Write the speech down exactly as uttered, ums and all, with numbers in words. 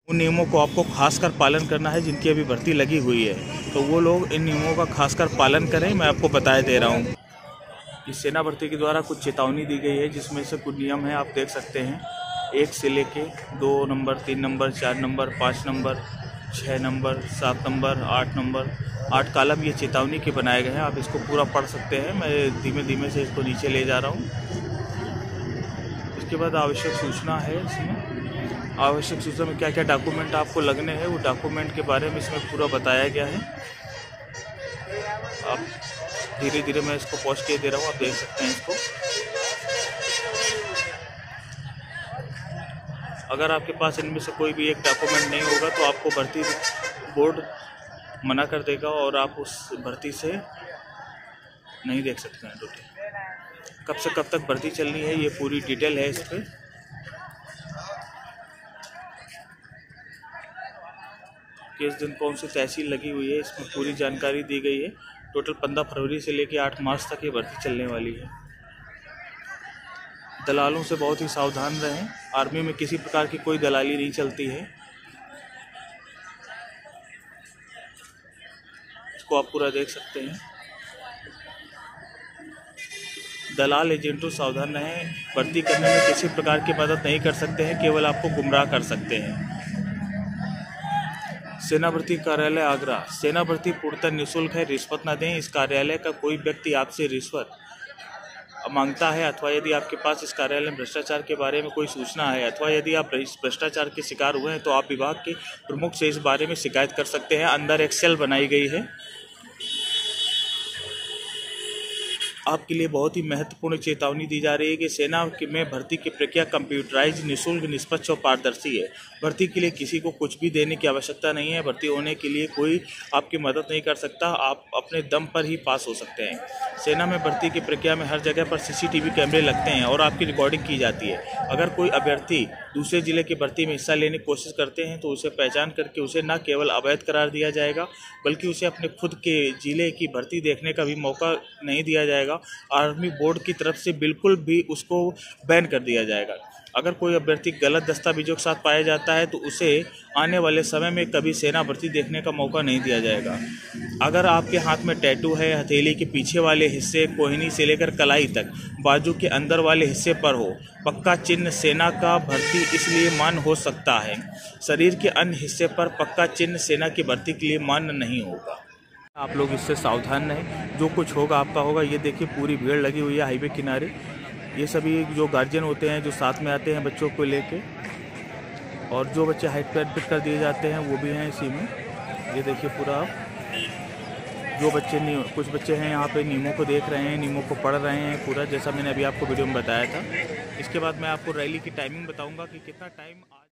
उन नियमों को आपको खासकर पालन करना है जिनकी अभी भर्ती लगी हुई है, तो वो लोग इन नियमों का खासकर पालन करें। मैं आपको बताए दे रहा हूँ। इस सेना भर्ती के द्वारा कुछ चेतावनी दी गई है, जिसमें से कुछ नियम हैं, आप देख सकते हैं। एक से लेके दो नंबर, तीन नंबर, चार नंबर, पाँच नंबर, छः नंबर, सात नंबर, आठ नंबर, आठ कालम ये चेतावनी के बनाए गए हैं। आप इसको पूरा पढ़ सकते हैं। मैं धीमे धीमे से इसको नीचे ले जा रहा हूँ। इसके बाद आवश्यक सूचना है। इसमें आवश्यक सूचना में क्या क्या डॉक्यूमेंट आपको लगने हैं, वो डॉक्यूमेंट के बारे में इसमें पूरा बताया गया है। आप धीरे धीरे मैं इसको पॉज किए दे रहा हूँ, आप देख सकते हैं इसको। अगर आपके पास इनमें से कोई भी एक डॉक्यूमेंट नहीं होगा तो आपको भर्ती बोर्ड मना कर देगा और आप उस भर्ती से नहीं देख सकते हैं ड्यूटी। कब से कब तक भर्ती चलनी है, ये पूरी डिटेल है इस पर। किस दिन कौन सी तहसील लगी हुई है, इसमें पूरी जानकारी दी गई है। टोटल पंद्रह फरवरी से लेकर आठ मार्च तक ये भर्ती चलने वाली है। दलालों से बहुत ही सावधान रहें। आर्मी में किसी प्रकार की कोई दलाली नहीं चलती है। इसको आप पूरा देख सकते हैं। दलाल एजेंटों सावधान रहें। भर्ती करने में किसी प्रकार की मदद नहीं कर सकते हैं, केवल आपको गुमराह कर सकते हैं। सेना भर्ती कार्यालय आगरा। सेना भर्ती पूर्णतः निःशुल्क है, रिश्वत न दें। इस कार्यालय का कोई व्यक्ति आपसे रिश्वत मांगता है अथवा यदि आपके पास इस कार्यालय में भ्रष्टाचार के बारे में कोई सूचना है अथवा यदि आप भ्रष्टाचार के शिकार हुए हैं तो आप विभाग के प्रमुख से इस बारे में शिकायत कर सकते हैं। अंदर एक सेल बनाई गई है। आपके लिए बहुत ही महत्वपूर्ण चेतावनी दी जा रही है कि सेना में भर्ती की प्रक्रिया कंप्यूटराइज, निःशुल्क, निष्पक्ष और पारदर्शी है। भर्ती के लिए किसी को कुछ भी देने की आवश्यकता नहीं है। भर्ती होने के लिए कोई आपकी मदद नहीं कर सकता। आप अपने दम पर ही पास हो सकते हैं। सेना में भर्ती की प्रक्रिया में हर जगह पर सीसीटीवी कैमरे लगते हैं और आपकी रिकॉर्डिंग की जाती है। अगर कोई अभ्यर्थी दूसरे जिले की भर्ती में हिस्सा लेने की कोशिश करते हैं तो उसे पहचान करके उसे न केवल अवैध करार दिया जाएगा बल्कि उसे अपने खुद के जिले की भर्ती देखने का भी मौका नहीं दिया जाएगा। आर्मी बोर्ड की तरफ से बिल्कुल भी उसको बैन कर दिया जाएगा। अगर कोई अभ्यर्थी गलत दस्तावेजों के साथ पाया जाता है तो उसे आने वाले समय में कभी सेना भर्ती देखने का मौका नहीं दिया जाएगा। अगर आपके हाथ में टैटू है, हथेली के पीछे वाले हिस्से, कोहनी से लेकर कलाई तक, बाजू के अंदर वाले हिस्से पर हो पक्का चिन्ह सेना का भर्ती इसलिए मान्य हो सकता है। शरीर के अन्य हिस्से पर पक्का चिन्ह सेना की भर्ती के लिए मान्य नहीं होगा। आप लोग इससे सावधान रहें। जो कुछ होगा आपका होगा। ये देखिए पूरी भीड़ लगी हुई है हाईवे किनारे। ये सभी जो गार्जियन होते हैं जो साथ में आते हैं बच्चों को लेके, और जो बच्चे हाइट पे एडमिट कर दिए जाते हैं वो भी हैं इसी में। ये देखिए पूरा आप जो बच्चे नहीं, कुछ बच्चे हैं यहाँ पे नियमों को देख रहे हैं, नियमों को पढ़ रहे हैं पूरा, जैसा मैंने अभी आपको वीडियो में बताया था। इसके बाद मैं आपको रैली की टाइमिंग बताऊँगा कि कितना टाइम